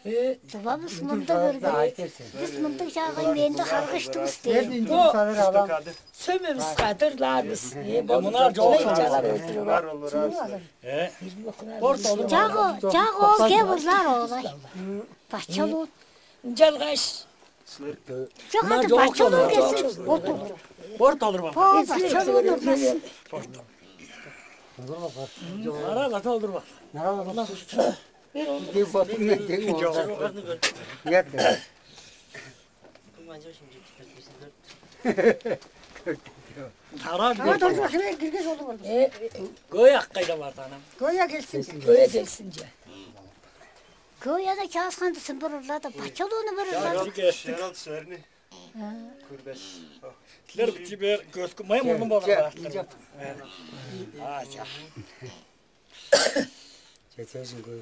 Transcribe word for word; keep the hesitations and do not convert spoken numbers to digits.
Babamız mında böyle. Biz mında çağın bende karıştığımız değil. Bu Sömürüz kadırlar biz. bunlar çok Çalar var öldürüyorlar. olur az. He. Orta olur. Cago, cago gevurlar olay. Bahçalı. Celgaş. Çok hadi bahçalı gelsin. Ot olur. Orta olur bak. Po bahçalı olur. Ara bak olur bak. Bir bakın ne diyeyim orada. Yeter. Tarar Ama bir. dur bakayım girgez oldu burada. Göyak kayda var tanım. Koya gelsin. Göğe gelsince. Köyde kağıt sımbırırlar da bahçalı onu vururlar. Yazık ettik. Yeraltı serini. Kurbet. Tler bitti bir göz kımaya mı onu bana? Aça. Çetesin